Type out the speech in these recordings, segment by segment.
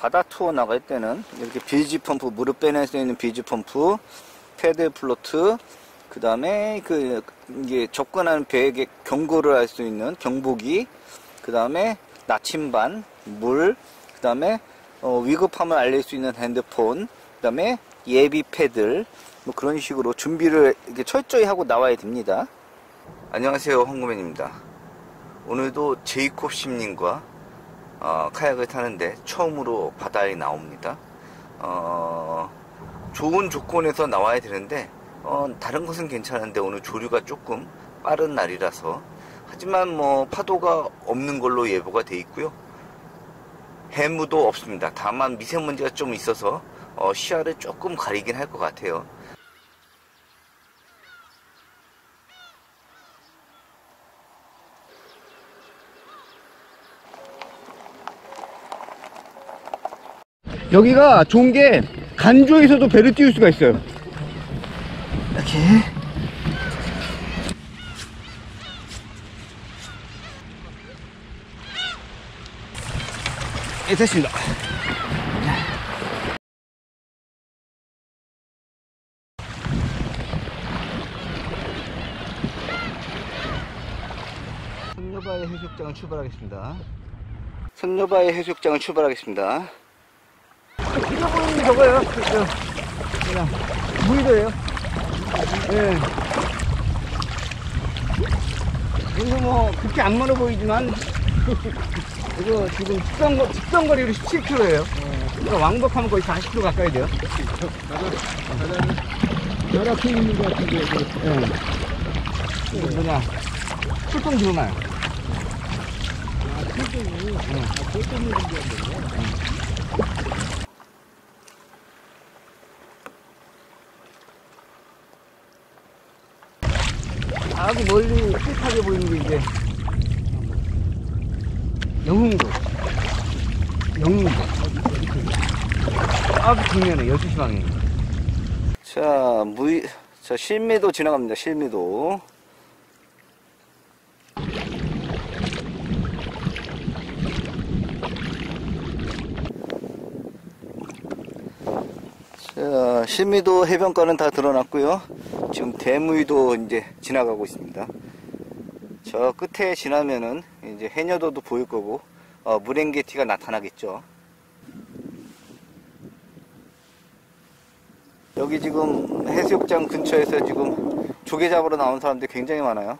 바다 투어 나갈 때는 이렇게 비즈 펌프, 무릎 빼낼 수 있는 비즈 펌프, 패들 플로트, 그 다음에 이게 접근하는 배에게 경고를 할 수 있는 경보기, 그 다음에 나침반, 물, 그 다음에 위급함을 알릴 수 있는 핸드폰, 그 다음에 예비 패들, 뭐 그런 식으로 준비를 이렇게 철저히 하고 나와야 됩니다. 안녕하세요, 황구맨입니다. 오늘도 제이콥 심님과 카약을 타는데 처음으로 바다에 나옵니다. 좋은 조건에서 나와야 되는데 다른 것은 괜찮은데 오늘 조류가 조금 빠른 날이라서, 하지만 뭐 파도가 없는 걸로 예보가 돼 있고요. 해무도 없습니다. 다만 미세먼지가 좀 있어서 시야를 조금 가리긴 할 것 같아요. 여기가 좋은 게 간조에서도 배를 띄울 수가 있어요. 이렇게 됐습니다. 선녀바위 해수욕장을 출발하겠습니다. 선녀바위 해수욕장을 출발하겠습니다. 길어 보이는 게 저거예요. 그냥 무이도예요. 예. 이거 뭐 그렇게 안 멀어 보이지만 이거 지금 직선거리로 17km예요. 그러니까 왕복하면 거의 40km 가까이 돼요. 나락해 있는 것 같은데. 예. 이거 뭐냐? 출동 들어가요. 출동이. 출동이 아주 멀리 삐끗하게 보이는 게 이제 영흥도 아주 정면에 12시 방향. 자, 실미도 지나갑니다. 실미도. 자, 실미도 해변가는 다 드러났고요. 지금 대무이도 이제 지나가고 있습니다. 저 끝에 지나면은 이제 해녀도도 보일 거고, 무랭게티가 나타나겠죠. 여기 지금 해수욕장 근처에서 지금 조개 잡으러 나온 사람들이 굉장히 많아요.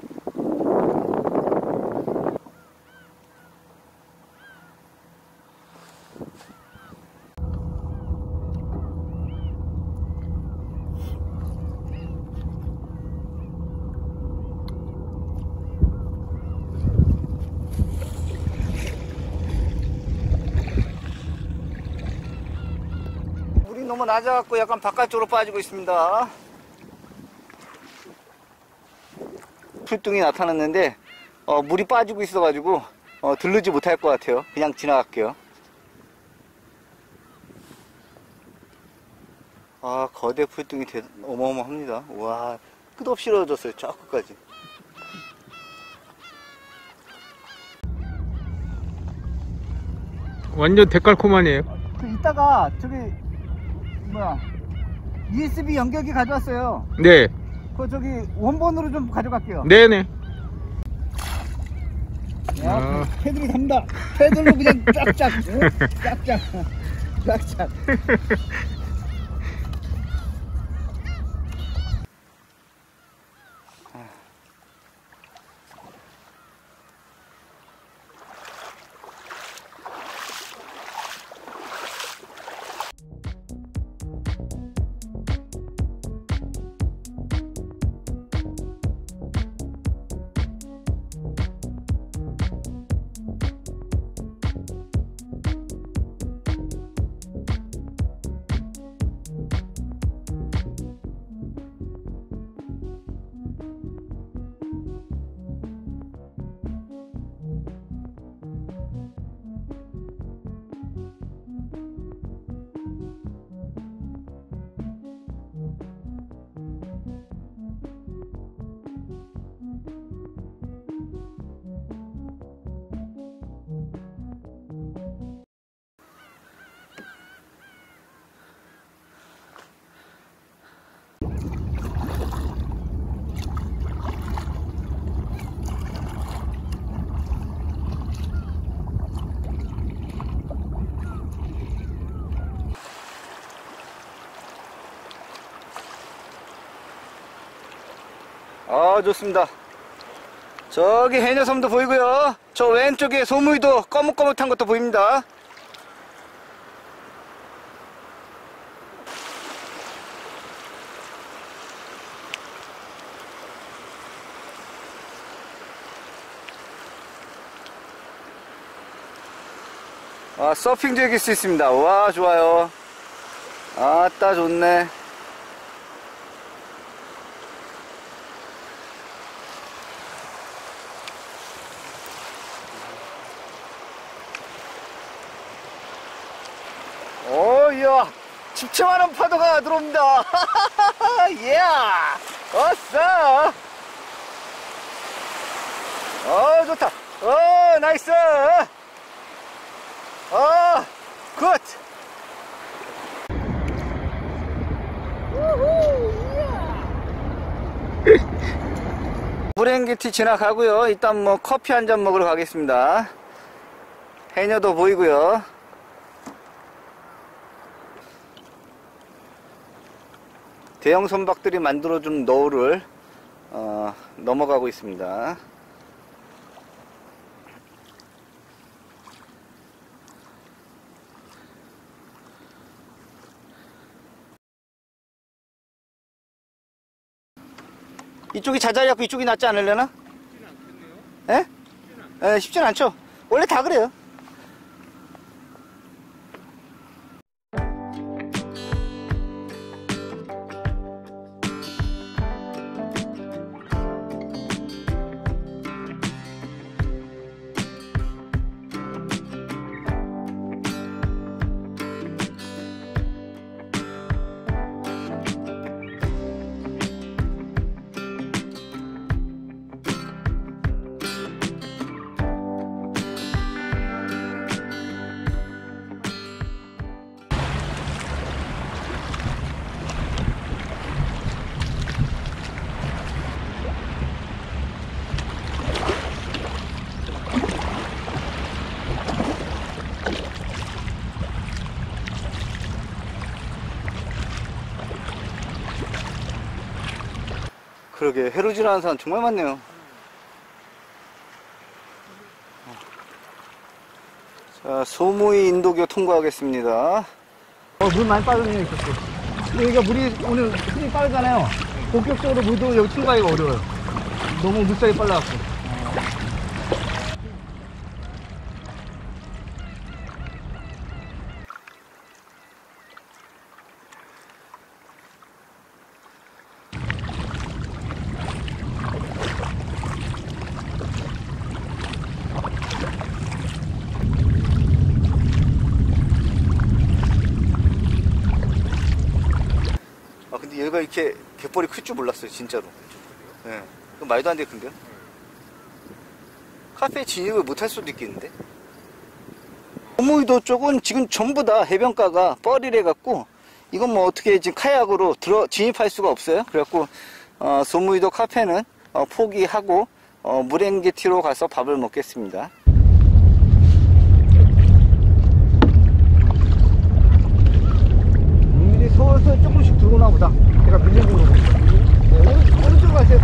너무 낮아갖고 약간 바깥쪽으로 빠지고 있습니다. 풀뚱이 나타났는데 물이 빠지고 있어가지고 들르지 못할 것 같아요. 그냥 지나갈게요. 거대 풀뚱이 어마어마합니다. 와, 끝없이 이루어졌어요. 저 끝까지. 완전 데칼코마니에요. 이따가 저기 USB 연결기 가져왔어요. 네. 저기 원본으로 좀 가져갈게요. 네네. 야, 패들이 답니다. 패들로 그냥 쫙쫙, 쫙쫙. 아, 좋습니다. 저기 해녀섬도 보이고요. 저 왼쪽에 소무이도 거뭇거뭇한 것도 보입니다. 아, 서핑도 여길 수 있습니다. 와, 좋아요. 아따, 좋네. 오, 이야. 집채만한 파도가 들어옵니다. 예! 어싸! 좋다. 나이스! 굿! 브랭게티 지나가고요. 일단 뭐 커피 한 잔 먹으러 가겠습니다. 해녀도 보이고요. 대형 선박들이 만들어준 노을을 넘어가고 있습니다. 이쪽이 자자리 잡고 이쪽이 낫지 않으려나? 쉽진 않겠네요. 예? 쉽진 않죠. 원래 다 그래요. 그러게, 해루질하는 사람 정말 많네요. 자, 소무이 인도교 통과하겠습니다. 물 많이 빠졌네요, 이쪽도. 근데 여기가 물이 오늘 힘이 빠르잖아요. 본격적으로 물도 여기 통과하기가 어려워요. 너무 물살이 빨라갖고. 근데 얘가 이렇게 갯벌이 클 줄 몰랐어요, 진짜로. 예. 그 말도 안 되게 큰데요? 카페에 진입을 못할 수도 있겠는데? 소무이도 쪽은 지금 전부 다 해변가가 뻘이래 갖고, 이건 뭐 어떻게 지금 카약으로 진입할 수가 없어요. 그래갖고, 소무이도 카페는 포기하고, 무랭게티로 가서 밥을 먹겠습니다. 서울서 조금씩 들어오나 보다. 제가 밀려준 거 보니까. 오른쪽으로 가세요.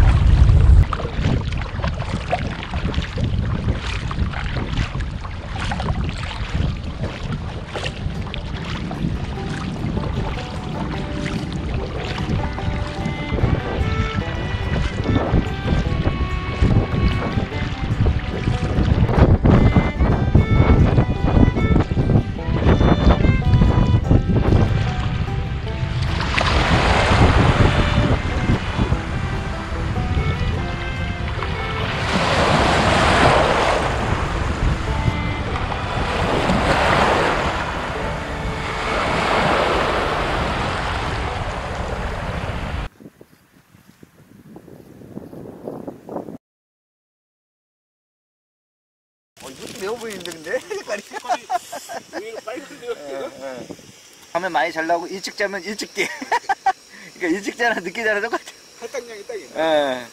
이것도 매워 보이는데, 근데? 색깔이. 의외로 빨간데요. 밤에 많이 잘 나오고, 일찍 자면 일찍 깨. 그러니까 일찍 자나 늦게 자나 똑같아. 할당량이 딱 있네. 예.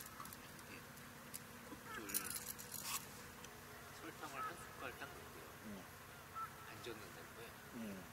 설탕을 한 숟갈 딱 넣고요. 안 젓는다는 거예요.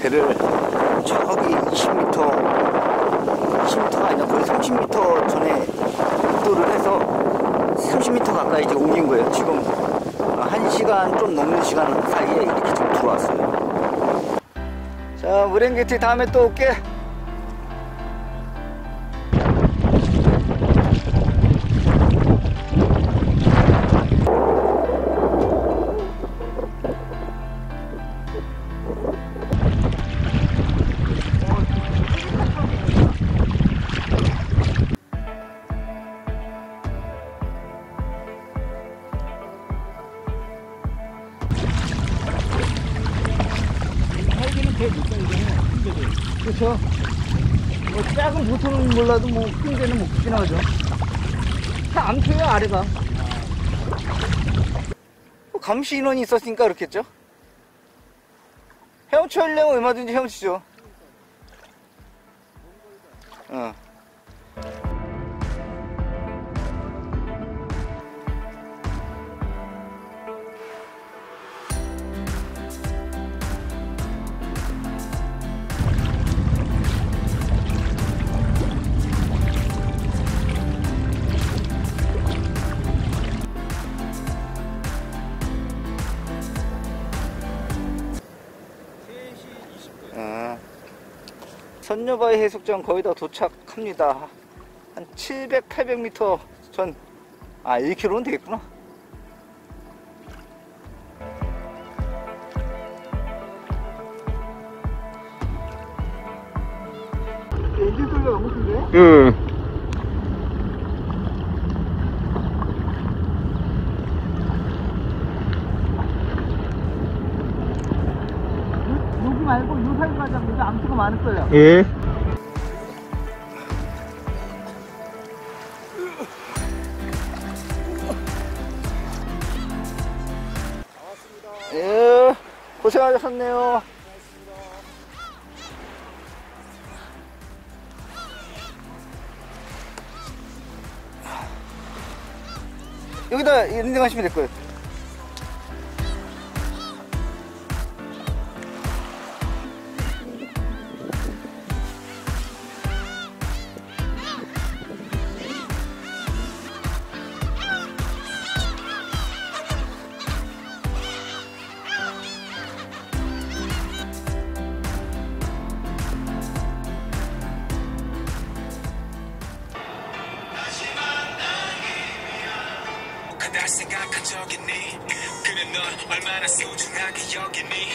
배를 저기 20m가 아니라 거의 30m 전에 입도를 해서 30m 가까이 이제 옮긴 거예요. 지금 1시간 좀 넘는 시간 사이에 이렇게 좀 들어왔어요. 자, 무랭게티 다음에 또 올게. 살기는 배 못 살잖아요. 큰 배들. 그렇죠. 뭐 작은 보통은 몰라도 뭐 큰 배는 못 지나가죠. 다 암초야 아래가. 감시 인원이 있었으니까 그렇겠죠? 헤엄쳐 하려면 얼마든지 헤엄치죠. 선녀바위 해수욕장 거의 다 도착합니다. 한 700, 800m 전, 1km는 되겠구나. 엔진 소리가 너무 큰데? 응. 여기 말고 요 사이 가자면 여기 암초가 많을 거예요. 예. 예, 고생하셨네요. 여기다 인증하시면 될 거예요. 날 생각한 적 있니? 그래 넌 얼마나 소중하게 여기니?